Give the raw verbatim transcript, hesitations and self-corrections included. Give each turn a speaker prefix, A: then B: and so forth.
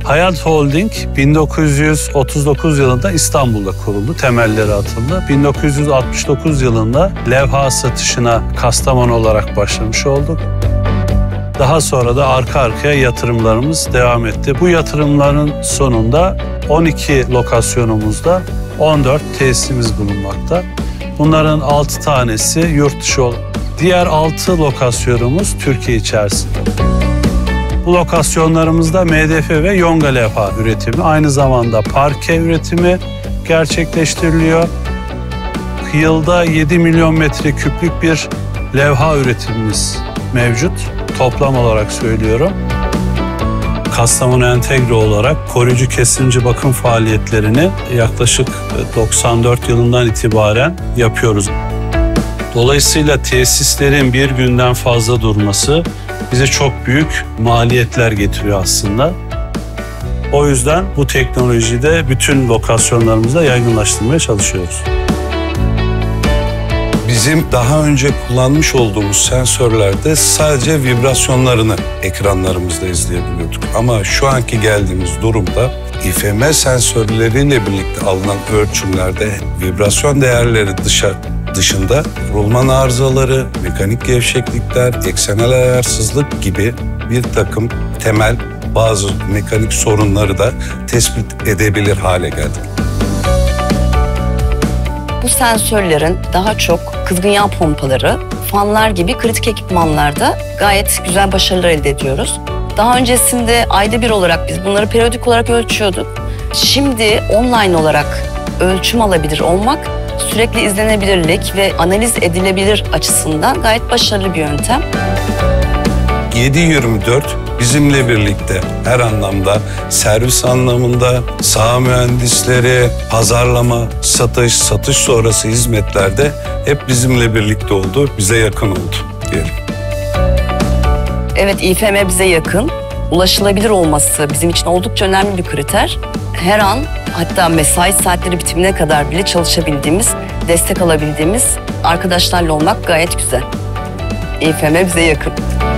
A: Hayat Holding bin dokuz yüz otuz dokuz yılında İstanbul'da kuruldu, temelleri atıldı. bin dokuz yüz altmış dokuz yılında levha satışına Kastamonu olarak başlamış olduk. Daha sonra da arka arkaya yatırımlarımız devam etti. Bu yatırımların sonunda on iki lokasyonumuzda on dört tesisimiz bulunmakta. Bunların altı tanesi yurt dışı olan. Diğer altı lokasyonumuz Türkiye içerisinde. Bu lokasyonlarımızda M D F ve yonga levha üretimi, aynı zamanda parke üretimi gerçekleştiriliyor. Yılda yedi milyon metreküplük bir levha üretimimiz mevcut. Toplam olarak söylüyorum. Kastamonu entegre olarak koruyucu kesimci bakım faaliyetlerini yaklaşık doksan dört yılından itibaren yapıyoruz. Dolayısıyla tesislerin bir günden fazla durması bize çok büyük maliyetler getiriyor aslında. O yüzden bu teknolojiyi de bütün lokasyonlarımızda yaygınlaştırmaya çalışıyoruz.
B: Bizim daha önce kullanmış olduğumuz sensörlerde sadece vibrasyonlarını ekranlarımızda izleyebiliyorduk. Ama şu anki geldiğimiz durumda İ F M sensörleriyle birlikte alınan ölçümlerde vibrasyon değerleri dışa, dışında rulman arızaları, mekanik gevşeklikler, eksenel ayarsızlık gibi bir takım temel bazı mekanik sorunları da tespit edebilir hale geldik.
C: Bu sensörlerin daha çok kızgın yağ pompaları, fanlar gibi kritik ekipmanlarda gayet güzel başarılar elde ediyoruz. Daha öncesinde ayda bir olarak biz bunları periyodik olarak ölçüyorduk. Şimdi online olarak ölçüm alabilir olmak, sürekli izlenebilirlik ve analiz edilebilir açısından gayet başarılı bir yöntem.
B: yedi yirmi dört bizimle birlikte her anlamda, servis anlamında, saha mühendisleri, pazarlama, satış, satış sonrası hizmetlerde hep bizimle birlikte oldu, bize yakın oldu diyelim.
C: Evet, İ F M bize yakın. Ulaşılabilir olması bizim için oldukça önemli bir kriter. Her an, hatta mesai saatleri bitimine kadar bile çalışabildiğimiz, destek alabildiğimiz arkadaşlarla olmak gayet güzel. İ F M bize yakın.